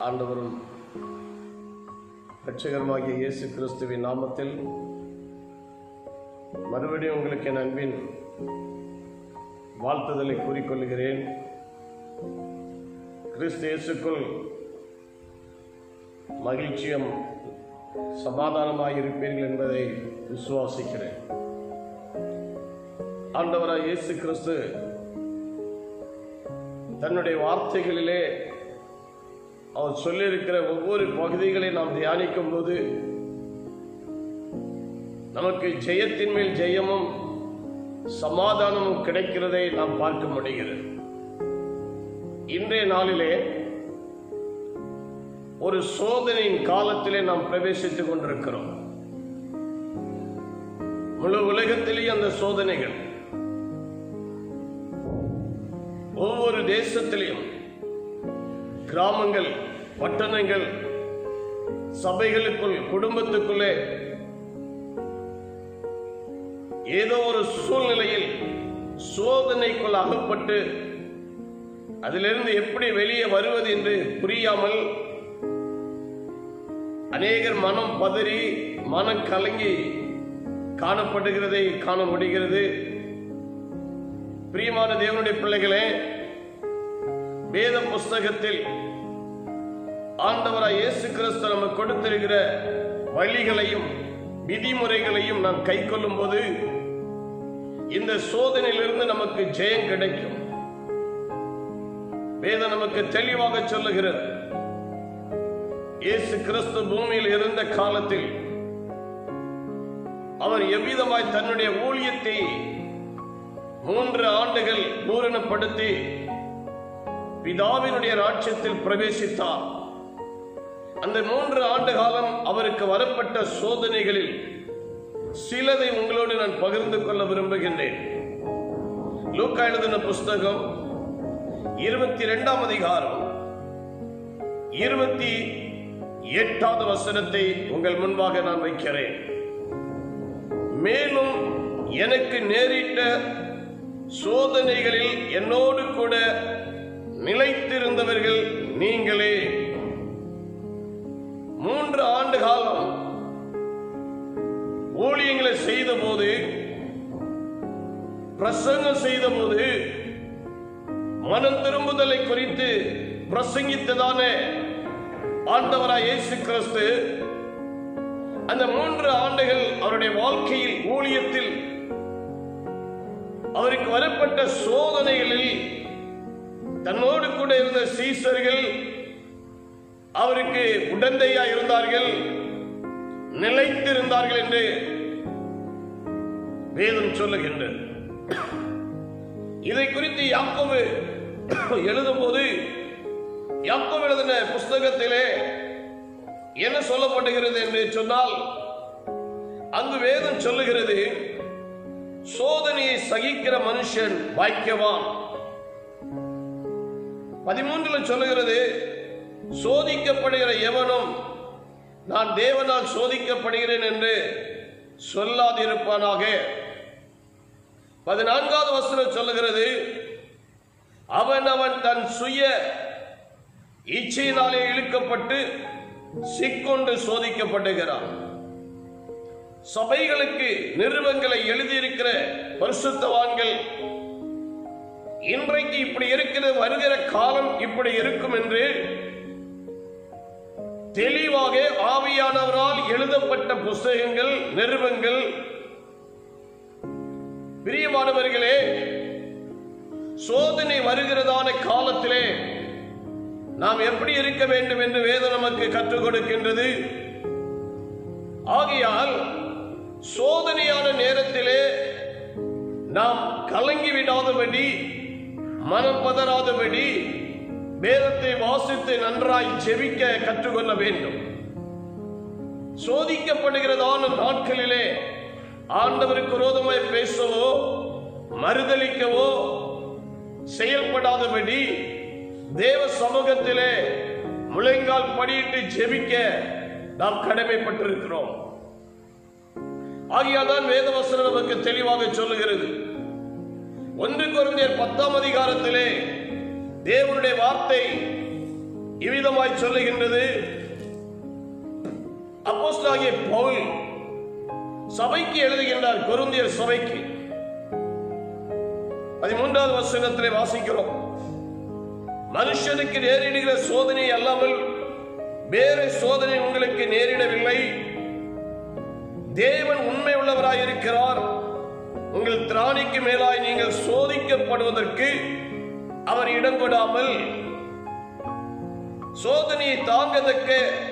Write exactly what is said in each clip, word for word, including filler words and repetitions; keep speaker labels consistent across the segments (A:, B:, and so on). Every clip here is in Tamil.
A: ஆண்டவரும் இரட்சகருமாகிய இயேசு கிறிஸ்துவின் நாமத்தில் மறுபடியும் உங்களுக்கு என் அன்பின் வாழ்த்துதலை கூறிக்கொள்கிறேன். கிறிஸ்து இயேசுக்குள் மகிழ்ச்சியும் சமாதானமாக இருப்பீர்கள் என்பதை விசுவாசிக்கிறேன். ஆண்டவராய் இயேசு கிறிஸ்து தன்னுடைய வார்த்தைகளிலே அவர் சொல்லியிருக்கிற ஒவ்வொரு பகுதிகளை நாம் தியானிக்கும் போது நமக்கு ஜெயத்தின் மேல் ஜெயமும் சமாதானமும் கிடைக்கிறதை நாம் பார்க்க முடிகிறது. இன்றைய நாளிலே ஒரு சோதனையின் காலத்திலே நாம் பிரவேசித்துக் கொண்டிருக்கிறோம். முழு உலகத்திலேயே அந்த சோதனைகள், ஒவ்வொரு தேசத்திலையும், கிராமங்கள், பட்டணங்கள், சபைகளுக்குள், குடும்பத்துக்குள்ளே ஏதோ ஒரு சூழ்நிலையில் சோதனைக்குள் அகப்பட்டு அதிலிருந்து எப்படி வெளியே வருவது என்று புரியாமல் அநேகர் மனம் பதறி மனம் கலங்கி காணப்படுகிறதை காண முடிகிறது. பிரியமான தேவனுடைய பிள்ளைகளே, வேத புஸ்தகத்தில் ஆண்டவராய் இயேசு கிறிஸ்து நமக்கு கொடுத்திருக்கிற வழிகளையும் விதிமுறைகளையும் நாம் கை கொள்ளும் போது இந்த சோதனையிலிருந்து நமக்கு ஜெயம் கிடைக்கும். வேதம் நமக்கு தெளிவாக சொல்லுகிறது. இயேசு கிறிஸ்து பூமியில் இருந்த காலத்தில் அவர் எவ்விதமாய் தன்னுடைய ஊழியத்தை மூன்று ஆண்டுகள் பூரணப்படுத்தி பிதாவினுடைய ராஜ்யத்தில் பிரவேசித்தார். அந்த மூன்று ஆண்டு காலம் அவருக்கு வரப்பட்ட சோதனைகளில் சிலதை உங்களோடு நான் பகிர்ந்து கொள்ள விரும்புகின்றேன். லூக்கா எழுதின புஸ்தகம் இருபத்தி இரண்டாம் அதிகாரம் இருபத்தி எட்டாவது வசனத்தை உங்கள் முன்பாக நான் வைக்கிறேன். மேலும் எனக்கு நேரிட்ட சோதனைகளில் என்னோடு கூட நிலைத்திருந்தவர்கள் நீங்களே. மூன்று ஆண்டு காலம் ஊழியங்களை செய்த போது, பிரசங்கம் செய்த போது, மனம் திரும்புதலை குறித்து பிரசங்கித்ததான ஆண்டவராய் இயேசு கிறிஸ்து அந்த மூன்று ஆண்டுகள் அவருடைய வாழ்க்கையில் ஊழியத்தில் அவருக்கு வரப்பட்ட சோதனைகளில் தன்னோடு கூட இருந்த சீசர்கள் அவருக்கு உடந்தையா இருந்தார்கள், நிலைத்திருந்தார்கள் என்று வேதம் சொல்லுகின்றது. இதை குறித்து யாக்கோபு எழுதும் போது, யாக்கோபு எழுதின புஸ்தகத்திலே என்ன சொல்லப்படுகிறது என்று சொன்னால், அங்கு வேதம் சொல்லுகிறது, சோதனையை சகிக்கிற மனுஷன் பாக்கியவான். பதிமூன்றுல சொல்லுகிறது, சோதிக்கப்படுகிற எவனும் நான் தேவனால் சோதிக்கப்படுகிறேன் என்று சொல்லாதிருப்பானாக. பதினான்காவது வசனம் சொல்லுகிறது, அவன் அவன் தன் சுய இச்சையினாலே இழுக்கப்பட்டு சிக்கொண்டு சோதிக்கப்படுகிறான். சபைகளுக்கு நிறுவங்களை எழுதியிருக்கிற பரிசுத்தவான்கள் இன்றைக்கு இப்படி இருக்கிற, வருகிற காலம் இப்படி இருக்கும் என்று தெளிவாக ஆவியானவரால் எழுதப்பட்ட புஸ்தகங்கள், நிறுவங்கள். பிரியமானவர்களே, சோதனை வருகிறதான காலத்திலே நாம் எப்படி இருக்க வேண்டும் என்று வேதம் நமக்கு கற்றுக் கொடுக்கின்றது. ஆகையால் சோதனையான நேரத்திலே நாம் கலங்கி விடாதபடி, மனம் பதறாதபடி வேதத்தை வாசித்து நன்றாய் ஜெபிக்க கற்றுக்கொள்ள வேண்டும். சோதிக்கப்படுகிறதான நாட்களிலே ஆண்டவருக்கு விரோதமாய் பேசவோ மறுதலிக்கவோ செயல்படாதபடி தேவ சமூகத்திலே முழங்கால் படியிட்டு ஜெபிக்க நாம் கடமைப்பட்டிருக்கிறோம். ஆகியால்தான் வேதவசனம் நமக்கு தெளிவாக சொல்லுகிறது. ஒன்று கொரிந்தியர் பத்தாம் அதிகாரத்திலே தேவனுடைய வார்த்தை இவ்விதமாய் சொல்லுகின்றது. அப்போஸ்தலனாகிய பவுல் சபைக்கு எழுதுகின்றார், கொரிந்தியர் சபைக்கு. பதிமூன்றாவது வசனத்திலே வாசிக்கிறோம், மனுஷனுக்கு நேரிடுகிற சோதனை அல்லாமல் வேறு சோதனை உங்களுக்கு நேரிடவில்லை. தேவன் உண்மை உள்ளவராய் இருக்கிறார். உங்கள் திராணிக்கு மேலாய் நீங்கள் சோதிக்கப்படுவதற்கு அவர் இடம் கொடாமல் சோதனையை தாங்கத்தக்க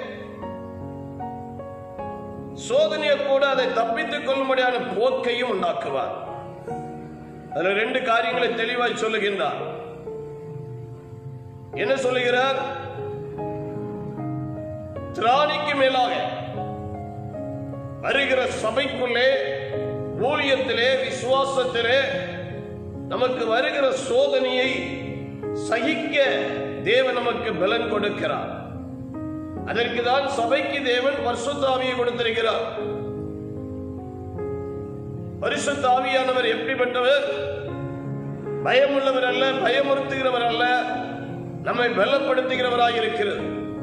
A: சோதனையை கூட அதை தப்பித்துக் கொள்ளும்படியான போக்கையும் உண்டாக்குவார். அதுல ரெண்டு காரியங்களை தெளிவாய் சொல்லுகின்றார். என்ன சொல்லுகிறார்? திராணிக்கு மேலாக வருகிற சபைக்குள்ளே, ஊழியத்திலே, விசுவாசத்திலே நமக்கு வருகிற சோதனையை சகிக்க தேவன் நமக்கு பலன் கொடுக்கிறார். அதற்கு தான் சபைக்கு தேவன் பரிசுத்த ஆவியை கொடுத்திருக்கிறார். பரிசுத்த ஆவியானவர் எப்படிப்பட்டவர்? பயமுள்ளவர் அல்ல, பயமுறுத்துகிறவர் அல்ல, நம்மை பலப்படுத்துகிறவராக இருக்கிறது.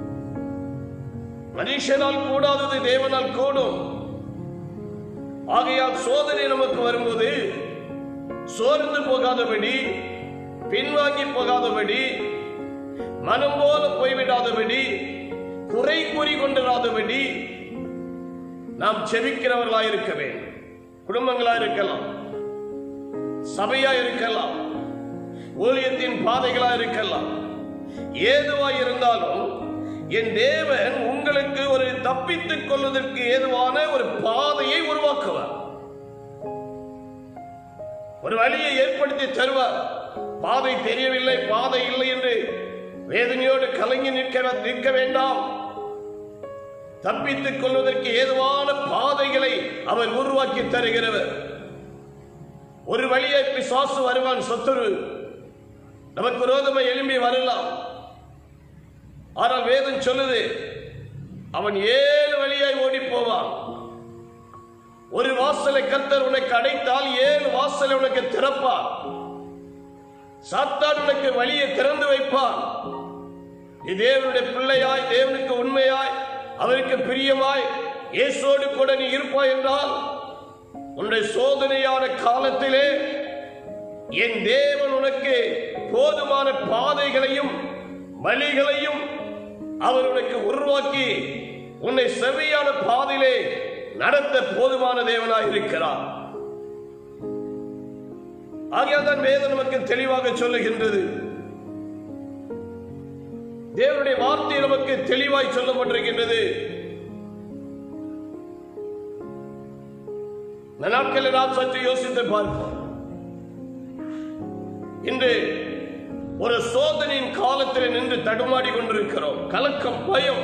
A: மனுஷனால் கூடாதது தேவனால் கூடும். ஆகையால் சோதனை நமக்கு வரும்போது சோர்ந்து போகாதபடி, பின்வாங்கி போகாதபடி, மனம் போல போய்விடாதபடி, குறை கூறி கொண்டிராதபடி நாம் செபிக்கிறவர்களாக இருக்க வேண்டும். குடும்பங்களா இருக்கலாம், சபையா இருக்கலாம், ஊழியத்தின் பாதைகளா இருக்கலாம், ஏதுவாய் இருந்தாலும் என் தேவன் உங்களுக்கு ஒரு தப்பித்துக் கொள்வதற்கு ஏதுவான ஒரு பாதையை உருவாக்குவார், ஒரு வழியை ஏற்படுத்தி தருவார். பாதை தெரியவில்லை, பாதை இல்லை என்று வேதனையோடு கலங்கி நிற்க நிற்க வேண்டாம். தப்பித்துக் கொள்வதற்கு ஏதுவான பாதைகளை அவர் உருவாக்கி தருகிறவர். ஒரு வழியை பிசாசு வருவான், சத்துரு நமக்கு விரோதமாக எழும்பி வரலாம். ஆனால் வேதம் சொல்லுது, அவன் ஏழு வழியாய் ஓடி போவான். ஒரு வாசலை கர்த்தர் உனக்கு அடைத்தால் ஏழு வாசலை உனக்கு திறப்பார். சாத்தான் உனக்கு வழியை திறந்து வைப்பான். நீ தேவனுடைய பிள்ளையாய், தேவனுக்கு உண்மையாய், அவருக்கு பிரியமாய் இயேசுவோடு கூட நீ இருப்பாய் என்றால் உன்னுடைய சோதனையான காலத்திலே என் தேவன் உனக்கு போதுமான பாதைகளையும் வழிகளையும் அவர் உனக்கு உருவாக்கி உன்னை செவ்வையான பாதையிலே நடத்த போதுமான தேவனாய் இருக்கிறார். ஆகையால் தான் வேதம் நமக்கு தெளிவாக சொல்லுகின்றது. தேவனுடைய வார்த்தை நமக்கு தெளிவாய் சொல்லப்பட்டிருக்கின்றது. நாட்களில் நாம் சற்று யோசித்து பார்ப்போம். இன்று ஒரு சோதனையின் காலத்தில் நின்று தடுமாடி கொண்டிருக்கிறோம். கலக்கம், பயம்.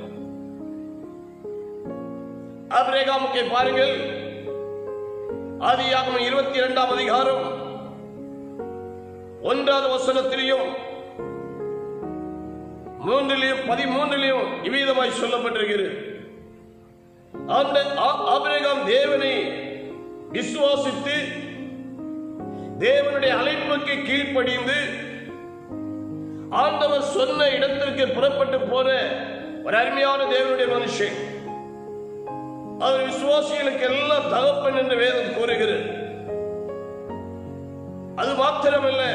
A: ஆபிரகாமுக்கு பாருங்கள், ஆதியாகமம் இருபத்தி இரண்டாம் அதிகாரம் ஒன்றாவது வசனத்திலையும் மூன்றிலையும் பதிமூன்றிலையும் இவ்விதமாய் சொல்லப்பட்டிருக்கிறது. அந்த ஆபிரகாம் தேவனை விசுவாசித்து தேவனுடைய அழைப்புக்கு கீழ்ப்படிந்து ஆண்டவர் சொன்ன இடத்திற்கு புறப்பட்டு போன ஒரு அருமையான தேவனுடைய மனுஷன். அவர் விசுவாசிகளுக்கு எல்லாம் தகப்பன் என்று வேதம் கூறுகிறது. அது மாத்திரமல்ல,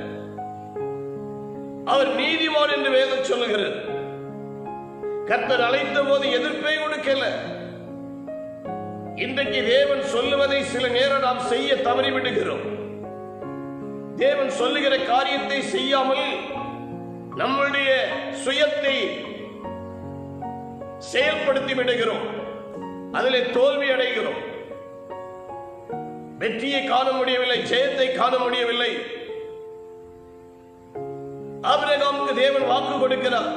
A: அவர் நீதிமான் என்று வேதம் சொல்லுகிறது. கர்த்தர் அழைத்த போது எதிர்ப்பே கொடுக்கல. இன்றைக்கு தேவன் சொல்லுவதை சில நேரம் நாம் செய்ய தவறிவிடுகிறோம். தேவன் சொல்லுகிற காரியத்தை செய்யாமல் நம்முடைய சுயத்தை செயல்படுத்தி விடுகிறோம். அதிலே தோல்வி அடைகிறோம். வெற்றியை காண முடியவில்லை, ஜெயத்தை காண முடியவில்லை. ஆபிரகாமுக்கு தேவன் வாக்கு கொடுக்கிறார்.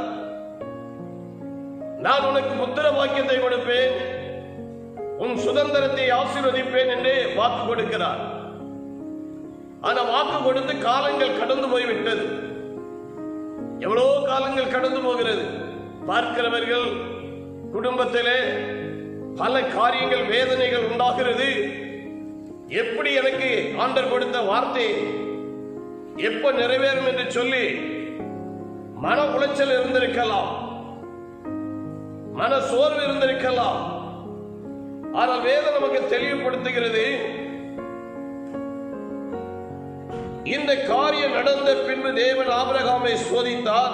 A: நான் உனக்கு புத்திர வாக்கியத்தை கொடுப்பேன், உன் சுதந்திரத்தை ஆசீர்வதிப்பேன் என்று வாக்கு கொடுக்கிறார். ஆனா வாக்கு கொடுத்து காலங்கள் கடந்து போய்விட்டது. எவ்வளவு காலங்கள் கடந்து போகிறது. பார்க்கிறவர்கள் குடும்பத்திலே பல காரியங்கள், வேதனைகள் உண்டாகிறது. எப்படி எனக்கு ஆண்டவர் கொடுத்த வார்த்தை எப்ப நிறைவேறும் என்று சொல்லி மன உளைச்சல் இருந்திருக்கலாம், மன சோர்வு இருந்திருக்கலாம். ஆனால் வேதம் நமக்கு தெளிவுபடுத்துகிறது, இந்த காரியம் நடந்த பின்பு தேவன் ஆபிரகாமை சோதித்தார்.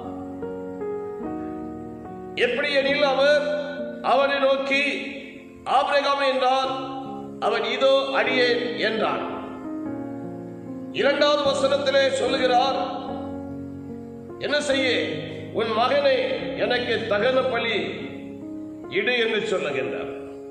A: எப்படி எனில் அவர் அவனை நோக்கி ஆபிரகாம் என்றார், அவன் இதோ அடியேன் என்றான். இரண்டாவது வசனத்திலே சொல்லுகிறார், என்ன செய்ய, உன் மகனை எனக்கு தகன பலி இடு என்று சொல்லுகின்றார்.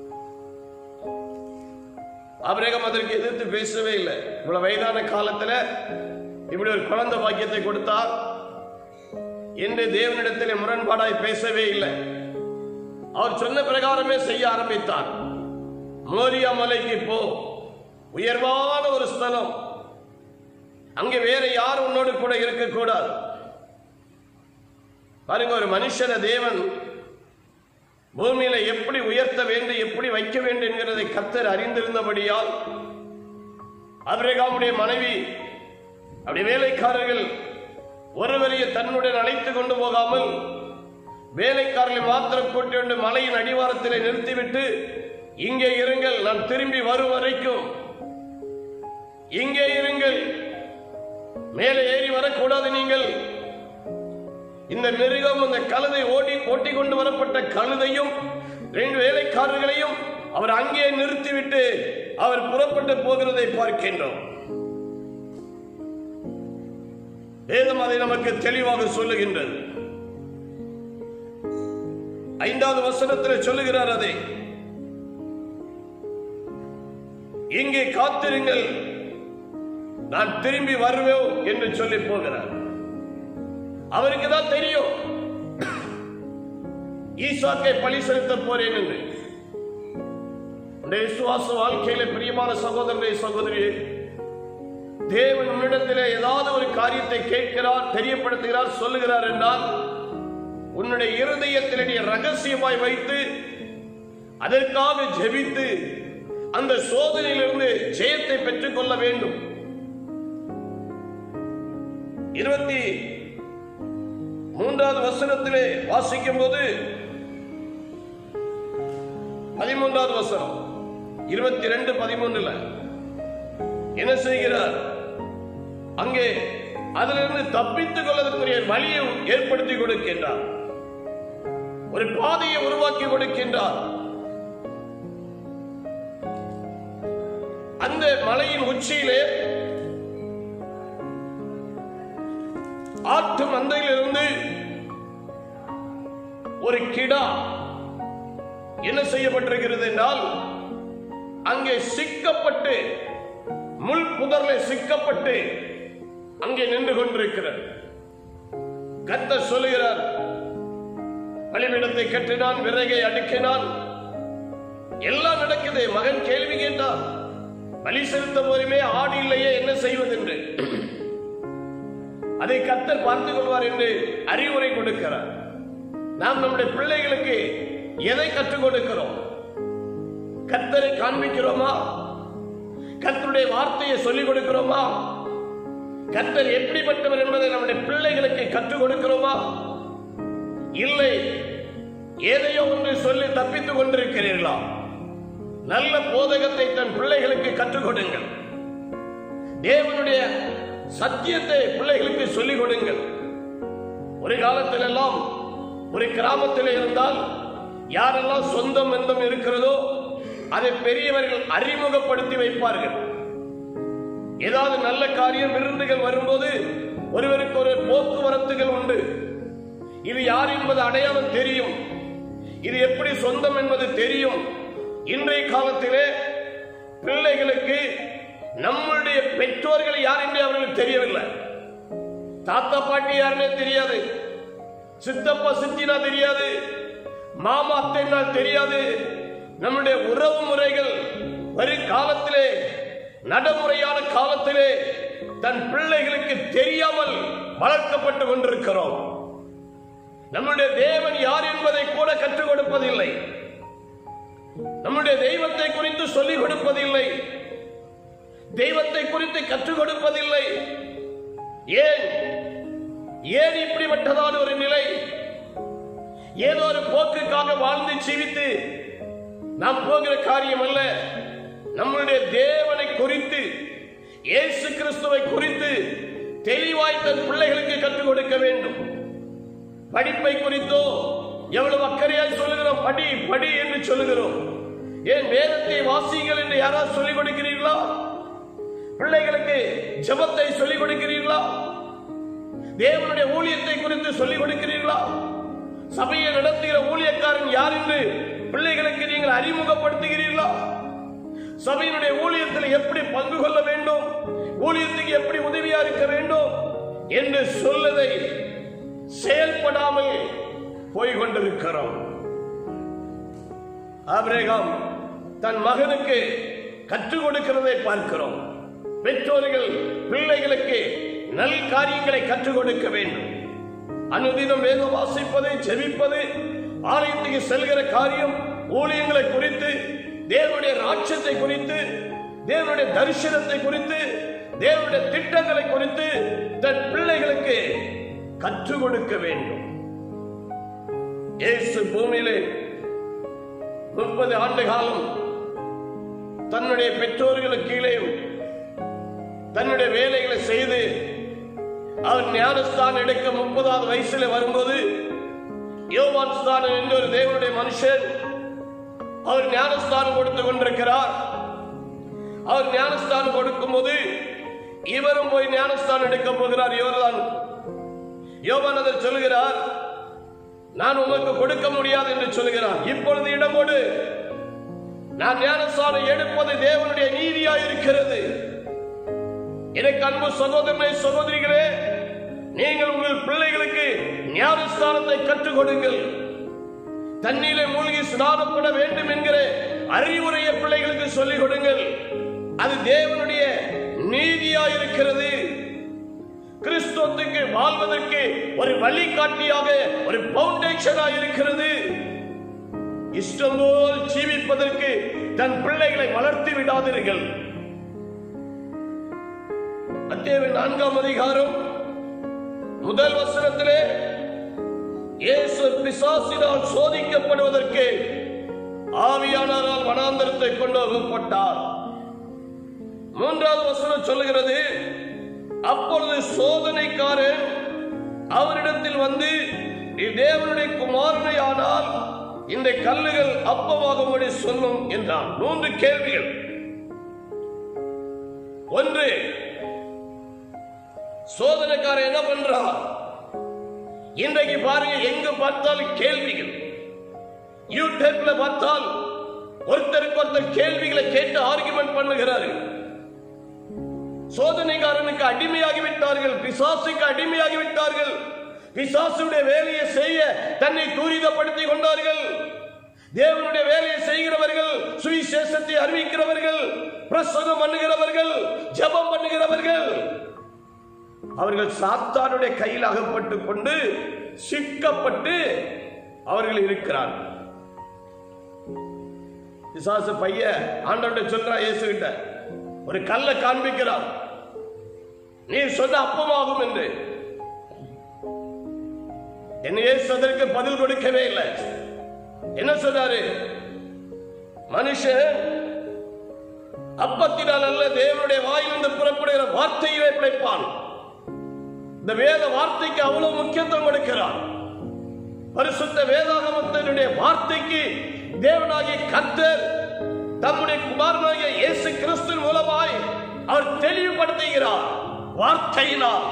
A: ஆபிரகாம் அதற்கு எதிர்த்து பேசவே இல்லை. இவ்வளவு வயதான காலத்தில் இப்படி ஒரு குழந்தை பாக்கியத்தை கொடுத்தார் என்று தேவனிடத்தில் முரண்பாடாய் பேசவே இல்லை. அவர் சொன்ன பிரகாரமே செய்ய ஆரம்பித்தார். மோரியா மலைக்கு போ, உயர்வான ஒரு ஸ்தலம், அங்கே வேற யார் உன்னோடு கூட இருக்கக்கூடாது. பாருங்க, ஒரு மனுஷன தேவன் பூமியில எப்படி உயர்த்த வேண்டும், எப்படி வைக்க வேண்டும் என்கிறதை கர்த்தர் அறிந்திருந்தபடியால் ஆபிரகாமுடைய மனைவி அப்படி வேலைக்காரர்கள் ஒருவரையே தன்னுடன் அழைத்து கொண்டு போகாமல் வேலைக்காரர்களை மாத்திரம் கூட்டி கொண்டு மலையின் அடிவாரத்திலே நிறுத்திவிட்டு, இங்கே இருங்கள், நான் திரும்பி வரும் வரைக்கும் இங்கே இருங்கள், மேலே ஏறி வரக்கூடாது. நீங்கள் இந்த மிருகம், அந்த கழுதை ஓடி ஓட்டி கொண்டு வரப்பட்ட கழுதையும் ரெண்டு வேலைக்காரர்களையும் அவர் அங்கே நிறுத்திவிட்டு அவர் புறப்பட்டு போகிறதை பார்க்கின்றோம். வேதம் அதை நமக்கு தெளிவாக சொல்லுகின்றது. ஐந்தாவது வசனத்தில் சொல்லுகிறார், அதை இங்கே காத்திருங்கள், நான் திரும்பி வருவேன் என்று சொல்லி போகிறார். அவருக்கு தான் தெரியும் ஈசாக்கை பலி செலுத்த போறேன் என்று. விசுவாச வாழ்க்கையில பிரியமான சகோதரனே சகோதரியே, தேவன் உன்னிடத்திலே ஏதாவது ஒரு காரியத்தை கேட்கிறார், தெரியப்படுத்துகிறார், சொல்லுகிறார் என்றால் உன்னுடைய இருதயத்தில் நீ ரகசியமாய் வைத்து அதற்காக ஜெபித்து அந்த சோதனையிலிருந்து ஜெயத்தை பெற்றுக் கொள்ள வேண்டும். இருபத்தி மூன்றாவது வசனத்திலே வாசிக்கும் போது, பதிமூன்றாவது வசனம், இருபத்தி ரெண்டு பதிமூன்றுல என்ன செய்கிறார், அங்கே அதிலிருந்து தப்பித்துக் கொள்வதற்குரிய வழியை ஏற்படுத்தி கொடுக்கின்றார், ஒரு பாதையை உருவாக்கி கொடுக்கின்றார். அந்த மலையின் உச்சியிலே ஆட்டு மந்தையிலிருந்து ஒரு கிடா என்ன செய்யப்பட்டிருக்கிறது என்றால், அங்கே சிக்கப்பட்டு முள் புதர்ல சிக்கப்பட்டு அங்கே நின்று கொண்டிருக்கிறது. கர்த்தர் சொல்லுகிறார், பலிபீடத்தை கட்டினான், விறகை அடுக்கினான், எல்லாம் நடக்குது. மகன் கேள்வி கேட்டான், பலி செலுத்த போதுமே ஆடு இல்லையே, என்ன செய்வது என்று. அதை கர்த்தர் பார்த்துக் கொள்வார் என்று அறிவுரை கொடுக்கிறார். நாம் நம்முடைய பிள்ளைகளுக்கு எதை கற்றுக் கொடுக்கிறோம்? கர்த்தரை காண்பிக்கிறோமா? கர்த்தருடைய வார்த்தையை சொல்லிக் கொடுக்கிறோமா? கர்த்தர் எப்படிப்பட்டவர் என்பதை நம்முடைய பிள்ளைகளுக்கு கற்றுக் கொடுக்கிறோமா? இல்லை, ஏதையோ ஒன்று சொல்லி தப்பித்துக் கொண்டிருக்கிறீர்களா? நல்ல போதகத்தை தன் பிள்ளைகளுக்கு கற்றுக் கொடுங்கள். தேவனுடைய சத்தியத்தை பிள்ளைகளுக்கு சொல்லிக் கொடுங்கள். ஒரு காலத்தில் எல்லாம் ஒரு கிராமத்தில் இருந்தால் யாரெல்லாம் சொந்தம் பந்தம் இருக்கிறதோ அதை பெரியவர்கள் அறிமுகப்படுத்தி வைப்பார்கள். ஏதாவது நல்ல காரியம், விருந்துகள் வரும்போது ஒருவருக்கு ஒரு போக்குவரத்துகள் உண்டு. இது யார் என்பது அடையாளம் தெரியும், இது எப்படி சொந்தம் என்பது தெரியும். இன்றைய காலத்திலே பிள்ளைகளுக்கு நம்முடைய பெற்றோர்கள் யார் என்று அவர்களுக்கு தெரியவில்லை. தாத்தா பாட்டி யாருன்னே தெரியாது, சித்தப்பா சித்தினா தெரியாது, மாமா அத்தைனா தெரியாது. நம்முடைய உறவு முறைகள் வரும் காலத்திலே, நடைமுறையான காலத்திலே தன் பிள்ளைகளுக்கு தெரியாமல் வளர்க்கப்பட்டு கொண்டிருக்கிறோம். நம்முடைய தேவன் யார் என்பதை கூட கற்றுக் கொடுப்பதில்லை, நம்முடைய தெய்வத்தை குறித்து சொல்லிக் கொடுப்பதில்லை, தெய்வத்தை குறித்து கற்றுக் கொடுப்பதில்லை. ஏன்? ஏன் இப்படிப்பட்டதான ஒரு நிலை? ஏதோ ஒரு போக்குக்காக வாழ்ந்து ஜீவித்து நாம் போகிற காரியம் அல்ல. நம்முடைய தேவனை குறித்து, இயேசு கிறிஸ்துவை குறித்து தெளிவாய் தன் பிள்ளைகளுக்கு கற்றுக் கொடுக்க வேண்டும். படிப்பை குறித்தோ எவ்வளவு அக்கறையாய் சொல்லுகிறோம், படி படி என்று சொல்லுகிறோம். ஏன் வேதத்தை வாசிங்கள் என்று யாராவது சொல்லிக் கொடுக்கிறீர்களா? பிள்ளைகளுக்கு ஜெபத்தை சொல்லிக் கொடுக்கிறீர்களா? தேவனுடைய ஊழியத்தை குறித்து சொல்லிக் கொடுக்கிறீர்களா? சபையை நடத்துகிற ஊழியக்காரன் யார் என்று பிள்ளைகளுக்கு நீங்கள் அறிமுகப்படுத்துகிறீர்களா? சபையினுடைய ஊழியத்தில் எப்படி பங்கு கொள்ள வேண்டும், ஊழியத்துக்கு எப்படி உதவியா இருக்க வேண்டும் என்று சொல்லதை செயல்படாமல் போய்கொண்டிருக்கிறோம். ஆபிரகாம் தன் மகனுக்கு கற்றுக் கொடுக்கிறதை பார்க்கிறோம். பெற்றோர்கள் பிள்ளைகளுக்கு நல் காரியங்களை கற்றுக் கொடுக்க வேண்டும். அனுதினம் வேதம் வாசிப்பது, ஜெபிப்பது, ஆலயத்துக்கு செல்கிற காரியம், ஊழியங்களை குறித்து, தேவனுடைய ராஜ்யத்தை குறித்து, தேவனுடைய தரிசனத்தை குறித்து, தேவனுடைய திட்டங்களை குறித்து தன் பிள்ளைகளுக்கு கற்றுக் கொடுக்க வேண்டும். இயேசு பூமியிலே முப்பது ஆண்டு காலம் தன்னுடைய பெற்றோர்களுக்கு கீழே தன்னுடைய வேலைகளை செய்து அவர் ஞானஸ்தானம் எடுக்க முப்பதாவது வயசுல வரும்போது யோவான் ஸ்தானம் என்ற ஒரு தேவனுடைய மனுஷன் அவர் ஞானஸ்தானம் கொடுத்து கொண்டிருக்கிறார். அவர் ஞானஸ்தானம் கொடுக்கும் போது இவரும் போய் ஞானஸ்தானம் எடுக்க போகிறார். யோர்தான் யோவான் அதை சொல்லுகிறார், நான் உமக்கு கொடுக்க முடியாது என்று சொல்லுகிறார். இப்பொழுது இடம் கொடு, நான் ஞானஸ்தானம் எடுப்பது தேவனுடைய நீதியாய் இருக்கிறது. எனக்கு அன்பு சகோதரனே, சகோதரிகளே, நீங்கள் உங்கள் பிள்ளைகளுக்கு ஞானஸ்தானத்தை கற்றுக் கொடுங்கள். தண்ணீரை மூழ்கி ஸ்நானப்பட வேண்டும் என்கிற அறிவுரையை பிள்ளைகளுக்கு சொல்லிக் கொடுங்கள். அது தேவனுடைய நீதியாயிருக்கிறது. கிறிஸ்துவுக்கு வாழ்வதற்கு ஒரு வழிகாட்டியாக, ஒரு பவுண்டேஷனாக இருக்கிறது. இஷ்டம் போல் ஜீவிப்பதற்கு தன் பிள்ளைகளை வளர்த்து விடாதீர்கள். மத்தேயு நான்காம் அதிகாரம் முதல் வசனத்திலே இயேசு பிசாசினால் சோதிக்கப்படுவதற்கு ஆவியானவரால் வனாந்தரத்தை கொண்டு வரப்பட்டார். மூன்றாவது வசனம் சொல்லுகிறது, அப்பொழுது சோதனைக்காரன் அவரிடத்தில் வந்து, நீ தேவனுடைய குமாரனை ஆனால் இந்த கல்லுகள் அப்பமாகும்படி சொல்லும் என்றான். மூன்று கேள்விகள். ஒன்று, சோதனைக்காரன் என்ன பண்றார்? இன்றைக்கு பாருங்க, எங்க பார்த்தாலும் கேள்விகள். யூடியூப்ல பார்த்தால் ஒருத்தருக்கு ஒருத்தர் கேள்விகளை கேட்டு ஆர்குமெண்ட் பண்ணுகிறார்கள். சோதனைக்காரனுக்கு அடிமையாகி விட்டார்கள், பிசாசுக்கு அடிமையாகி விட்டார்கள். பிசாசுடைய வேலையை செய்ய தன்னை தூரிதப்படுத்திக் கொண்டார்கள். தேவனுடைய வேலையை செய்கிறவர்கள், சுவிசேஷத்தை அறிவிக்கிறவர்கள், பிரசங்கம் பண்ணுகிறவர்கள், ஜெபம் பண்ணுகிறவர்கள், அவர்கள் சாத்தானுடைய கையில் அகப்பட்டுக் கொண்டு சிக்கப்பட்டு அவர்கள் இருக்கிறார்கள். பிசாசு பைய ஆண்டவர்கிட்ட சொல்றா, இயேசு கிட்ட ஒரு கல்லை காண்பிக்கிறார், நீ சொன்ன அப்பமாகும் என்று. என்ன இயேசு அதற்கு பதில் கொடுக்கவே இல்லை. என்ன சொன்னாரு? மனுஷன் அப்பத்தினால் அல்ல, தேவனுடைய வாயிலிருந்து புறப்படுகிற வார்த்தையிலே பிழைப்பான். இந்த வேத வார்த்தைக்கு அவ்வளவு முக்கியத்துவம் கொடுக்கிறார். பரிசுத்த வேதாகமத்தினுடைய வார்த்தைக்கு தேவனாகிய கர்த்தர் தம்முடைய குமாரனாகிய இயேசு கிறிஸ்து மூலமாய் அவர் தெளிவுபடுத்துகிறார். வார்த்தையினால்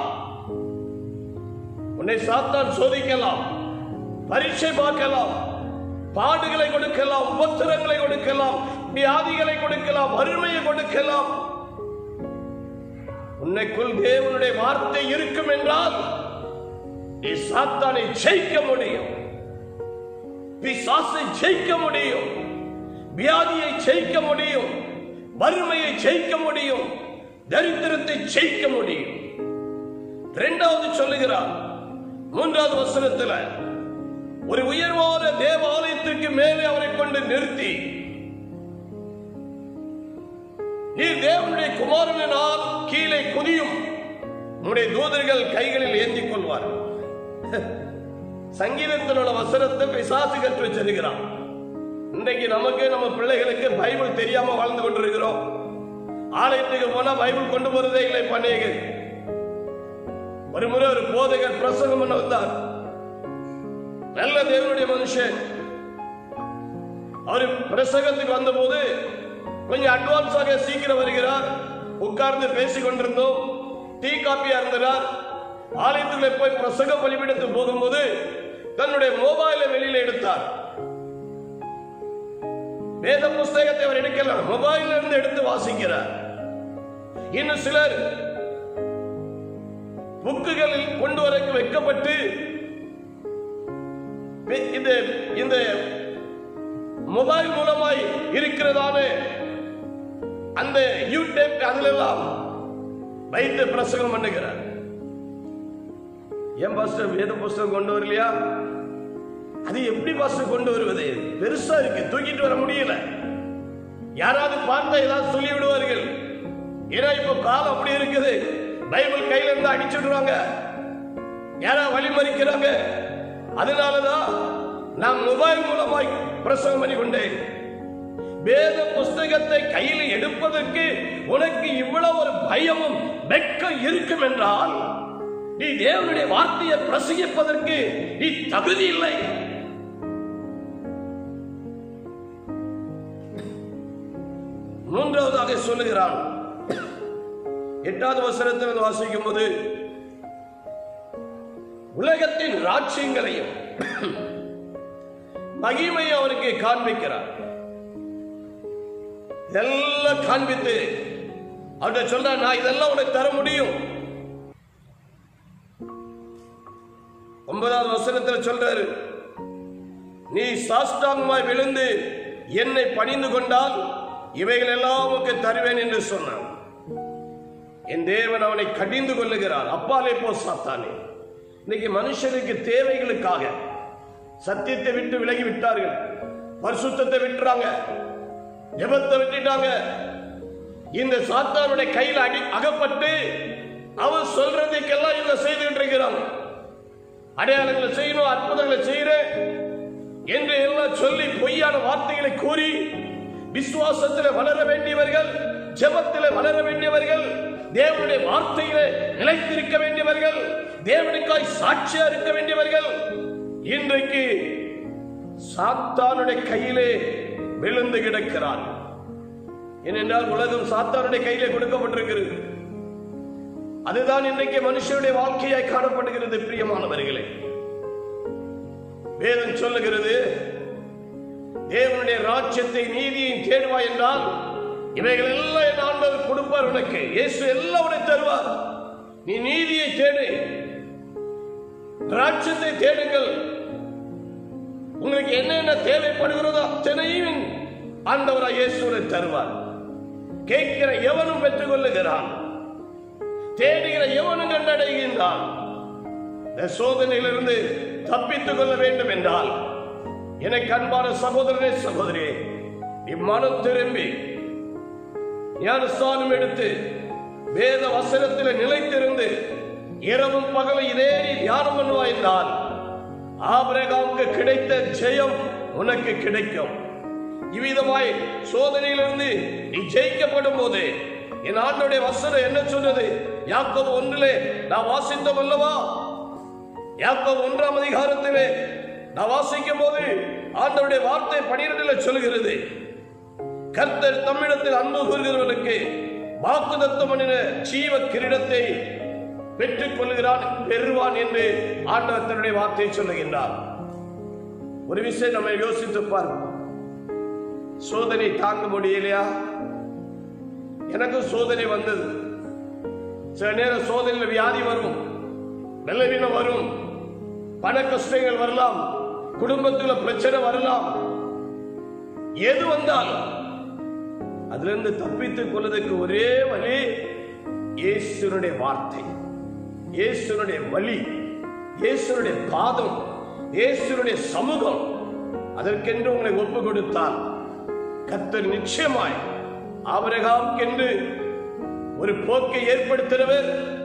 A: உன்னை சாத்தான் சோதிக்கலாம், பரீட்சை பார்க்கலாம், பாடுகளை கொடுக்கலாம், உபத்திரங்களை கொடுக்கலாம், வியாதிகளை கொடுக்கலாம், வறுமையை கொடுக்கலாம். உன்னைக்குள் தேவனுடைய வார்த்தை இருக்கும் என்றால் நீ சாத்தானை ஜெயிக்க முடியும், பிசாசை ஜெயிக்க முடியும், வியாதியை ஜெயிக்க முடியும், வறுமையை ஜெயிக்க முடியும், தரித்திரத்தை ஜெயிக்க முடியும். இரண்டாவது சொல்லுகிறார் மூன்றாவது வசனத்தில், ஒரு உயர்வான தேவாலயத்திற்கு மேலே அவரை கொண்டு நிறுத்தி, நீ தேவனுடைய குமாரனால் கீழே குதியும், உம்முடைய தூதர்கள் கைகளில் ஏந்திக் கொள்வார். சங்கீதத்தில் உள்ள வசனத்தை பிசாசு கற்று வச்சிருக்கிறான். இன்றைக்கு நமக்கு நம்ம பிள்ளைகளுக்கு பைபிள் தெரியாம வாழ்ந்து கொண்டிருக்கிறோம். ஆலயத்துக்கு போனா பைபிள் கொண்டு போறதே இல்லை. பண்ணைகள் ஒரு முறை ஒரு போதகர் பிரசங்கம் பண்ண வந்தார். நல்ல தேவனுடைய மனுஷன். அவர் பிரசங்கத்துக்கு வந்த போது கொஞ்சம் அட்வான்ஸாக சீக்கிரம் வருகிறார். உட்கார்ந்து பேசிக் கொண்டிருந்தோம். டீ காப்பியா இருந்தார். ஆலயத்துக்குள்ளே போய் பிரசங்க பலிபீடத்துக்கு போகும்போது தன்னுடைய மொபைலை வெளியில எடுத்தார். வேத புஸ்தகத்தை அவர் எடுக்கலாம், மொபைலில் இருந்து எடுத்து வாசிக்கிறார். இன்னும் சிலர் புக்குகளில் கொண்டு வர வைக்கப்பட்டு இந்த இந்த மொபைல் மூலமாய் இருக்கிறதான அந்த யூடியூப் அதிலெல்லாம் வைத்து பிரசங்கம் பண்ணுகிறார். ஏன் பாஸ்டர் வேத புஸ்தகம் கொண்டு வரலையா? அது எப்படி பாஸ்டர் கொண்டு வருவது? பெருசா இருக்கு, தூக்கிட்டு வர முடியல. யாராவது பார்த்தா ஏதாவது சொல்லி விடுவார்கள். ஏன்னா இப்ப காலம் அப்படி இருக்குது. பைபிள் கையில இருந்து அடிச்சுடுறாங்க, யாராவது வழிமறிக்கிறாங்க. அதனாலதான் நான் மொபைல் மூலமாய் பிரசங்கம் பண்ணி கொண்டேன். வேத புஸ்தகத்தை கையில் எடுப்பதற்கு உனக்கு இவ்வளவு ஒரு பயமும் வெட்கம் இருக்கும் என்றால் நீ தேவனுடைய வார்த்தையை பிரசங்கிப்பதற்கு நீ தகுதி இல்லை. மூன்றாவதாக சொல்லுகிறான், எட்டாவது வசனத்தில் வாசிக்கும் போது உலகத்தின் ராஜ்யங்களையும் மகிமையை அவருக்கு காண்பிக்கிறார். இதெல்லாம் காண்பித்து அவர்கிட்ட சொல்ற, நான் இதெல்லாம் உனக்கு தர முடியும். ஒன்பதாவது வசனத்தில் சொல்றாரு, நீ சாஷ்டாங்கமாய் விழுந்து என்னை பணிந்து கொண்டால் இவைகள் எல்லாம் உனக்கு தருவேன் என்று சொன்னான். என் தேவன் அவனை கடிந்து கொள்ளுகிறார். அப்பாலே போ சாத்தானே. இன்னைக்கு மனுஷனுக்கு தேவைகளுக்காக சத்தியத்தை விட்டு விலகி விட்டார்கள். பரிசுத்தத்தை விட்டுறாங்க, ஜெபத்தை விட்டுட்டாங்க. இந்த சாத்தானுடைய கையில் அடி அகப்பட்டு அவன் சொல்றதுக்கெல்லாம் இவங்க செய்துட்டு இருக்கிறாங்க. அடையாளங்களை செய்யணும், அற்புதங்களை செய்யறேன் என்று எல்லாம் சொல்லி பொய்யான வார்த்தைகளை கூறி விசுவாசத்தில் வளர வேண்டியவர்கள், ஜெபத்தில் வளர வேண்டியவர்கள், தேவனுடைய வார்த்தையிலே நிலைத்திருக்க வேண்டியவர்கள், தேவனுக்காய் சாட்சியா இருக்க வேண்டியவர்கள் இன்றைக்கு சாத்தானுடைய கையிலே விழுந்து கிடக்கிறார். ஏனென்றால் உலகம் சாத்தானுடைய கையிலே கொடுக்கப்பட்டிருக்கிறது. அதுதான் இன்றைக்கு மனுஷனுடைய வாழ்க்கையாய் காணப்படுகிறது. பிரியமானவர்களே, வேதம் சொல்லுகிறது, தேவனுடைய ராஜ்யத்தை நீதியை தேடுவாய் என்றால் இவைகள் எல்லாம் என் ஆண்டவர் கொடுப்பார் உனக்கு. இயேசு எல்லாம் உனக்கு தருவார். நீ நீதியை தேடு, ராஜ்யத்தை தேடுங்கள். உங்களுக்கு என்னென்ன தேவைப்படுகிறதோ அத்தனையும் ஆண்டவராய் இயேசு தருவார். கேட்கிற எவனும் பெற்றுக் கொள்ளுகிறான், தேடுகிற எவனும் கண்டடைகின்றான். இந்த சோதனையிலிருந்து தப்பித்துக் கொள்ள வேண்டும் என்றால் எனக்கு அன்பான சகோதரனே சகோதரியே, இம்மனம் திரும்பி ஞானஸ்நானம் எடுத்து வேத வசனத்தில் நிலைத்திருந்து இரவும் பகலை இதே தியானம் பண்ணுவாய் என்றால் ஆபிரகாமுக்கு கிடைத்த ஜெயம் உனக்கு கிடைக்கும். இவ்விதமாய் சோதனையிலிருந்து நீ ஜெயிக்கப்படும் போது என் ஆண்டவருடைய வசனம் என்ன சொன்னது? யாக்கோபு ஒன்றிலே நான் வாசித்தோம் அல்லவா? யாக்கோபு ஒன்றாம் அதிகாரத்திலே நான் வாசிக்கும் போது ஆண்டவருடைய வார்த்தை பன்னிரண்டில் சொல்லுகிறது, கர்த்தர் தம்மிடத்தில் அன்பு கூறுகிறவர்களுக்கு வாக்குத்தத்தம் பண்ணின ஜீவ கிரீடத்தை பெற்றுக் கொள்கிறான், பெறுவான் என்று ஆண்டவர் தன்னுடைய வார்த்தையை சொல்லுகின்றார். ஒரு விஷயம் நம்ம யோசித்து பார்ப்போம். சோதனை தாங்க முடியலையா? எனக்கு சோதனை வந்தது. சில நேரம் சோதனையில் வியாதி வரும், பலவீனம் வரும், பண கஷ்டங்கள் வரலாம், குடும்பத்தில் பிரச்சனை வரலாம். எது வந்தாலும் அதுல இருந்து தப்பித்துக் கொள்வதற்கு ஒரே வழி இயேசுனுடைய வார்த்தை, இயேசுனுடைய வழி, இயேசுனுடைய பாதம், இயேசுனுடைய சமூகம். அதற்கென்று உங்களை ஒப்பு கொடுத்தால் கர்த்தர் நிச்சயமாய் ஆபிரகாமுக்கென்று ஒரு போக்கை ஏற்படுத்தினவர்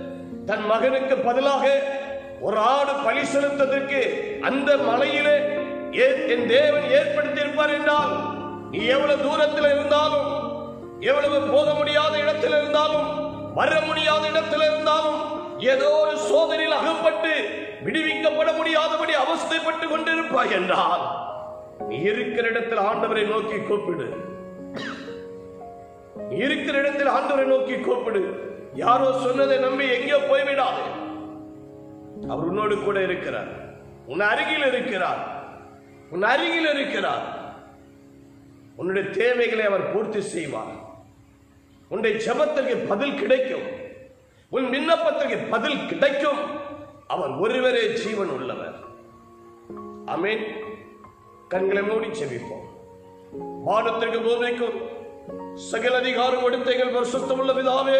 A: தன் மகனுக்கு பதிலாக ஒரு ஆடு பலி செலுத்ததற்கு அந்த மலையிலே என் தேவன் ஏற்படுத்தி இருப்பார் என்றால், நீ எவ்வளவு தூரத்தில் இருந்தாலும், எவ்வளவு போக முடியாத இடத்தில் இருந்தாலும், வர முடியாத இடத்தில் இருந்தாலும், ஏதோ ஒரு சோதனையில் அகப்பட்டு விடுவிக்கப்பட முடியாதபடி அவஸ்தைப்பட்டு கொண்டிருப்பாய் என்றால், நீ இருக்கிற இடத்தில் ஆண்டவரை நோக்கி கூப்பிடு. நீ இருக்கிற இடத்தில் ஆண்டவரை நோக்கி கூப்பிடு. யாரோ சொன்னதை நம்பி எங்கேயோ போய்விடாது. அவர் உன்னோடு கூட இருக்கிறார், உன் அருகில் இருக்கிறார், உன் அருகில் இருக்கிறார். உன்னுடைய தேவைகளை அவர் பூர்த்தி செய்வார். உன்னுடைய ஜெபத்திற்கு பதில் கிடைக்கும், உன் விண்ணப்பத்திற்கு பதில் கிடைக்கும். அவர் ஒருவரே ஜீவன் உள்ளவர். ஆமென். கண்களை மூடி ஜெபிப்போம். வானத்திற்கு பூமிக்கும் சகல அதிகாரம் கொடுத்த எங்கள் பரிசுத்தமுள்ள பிதாவே,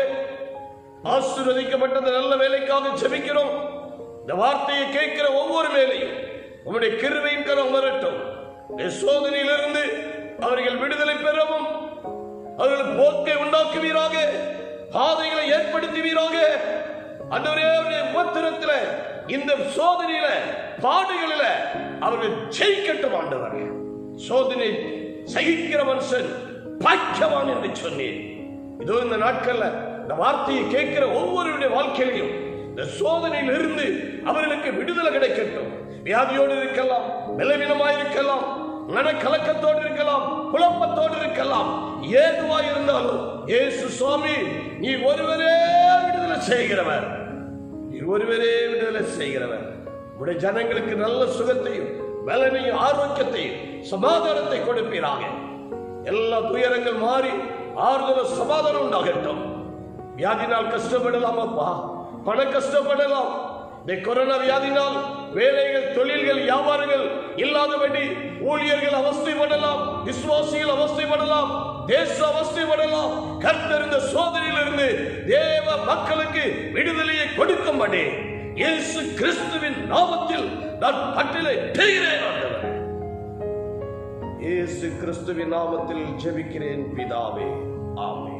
A: ஆசீர்வதிக்கப்பட்டது நல்ல வேலைக்காக ஜெபிக்கிறோம். இந்த வார்த்தையை கேட்கிற ஒவ்வொரு வேலையும் உம்முடைய கிருபையின் கரம் வரட்டும். சோதனையிலிருந்து அவர்கள் விடுதலை பெறவும், அவர்கள் போக்கை உண்டாக்குவீராக, பாதைகளை ஏற்படுத்துவீராக. ஆண்டவரே, உபத்திரத்தில், இந்த சோதனையில, பாடுகளில அவர்கள் ஜெயிக்கட்டும். ஆண்டவரே, சோதனை சகிக்கிற மனுஷன் பாக்கியவான் என்று சொன்னேன். இதோ இந்த நாட்கள்ல இந்த வார்த்தையை கேட்கிற ஒவ்வொருடைய வாழ்க்கையிலையும் இந்த சோதனையில் இருந்து அவர்களுக்கு விடுதலை கிடைக்கட்டும். வியாதியோடு இருக்கலாம், பலவீனமாய் இருக்கலாம், மனக்கலக்கத்தோடு இருக்கலாம், குழப்பத்தோடு இருக்கலாம். ஏதுவாய் இருந்தாலும் இயேசு சுவாமி, நீ ஒருவரே விடுதலை செய்கிறவர், நீ ஒருவரே விடுதலை செய்கிறவர். உடைய ஜனங்களுக்கு நல்ல சுகத்தையும் பலனையும் ஆரோக்கியத்தையும் சமாதானத்தை கொடுப்பீராக. எல்லா துயரங்கள் மாறி ஆறுதல் சமாதானம் உண்டாகட்டும். வியாதினால் கஷ்டப்படலாம் அப்பா, பண கஷ்டப்படலாம். இந்த கொரோனா வியாதினால் வேலைகள், தொழில்கள், வியாபாரங்கள் இல்லாதபடி ஊழியர்கள் அவஸ்தைப்படலாம், விசுவாசிகள் அவஸ்தைப்படலாம், தேச அவஸ்தைப்படலாம். கர்த்தர் இந்த சோதனையிலிருந்து தேவ மக்களுக்கு விடுதலையை கொடுக்கும்படி இயேசு கிறிஸ்துவின் நாமத்தில் நான் கட்டளை பெறுகிறேன். ஆண்டவரே, இயேசு கிறிஸ்துவின் நாமத்தில் ஜெபிக்கிறேன் பிதாவே, ஆமென்.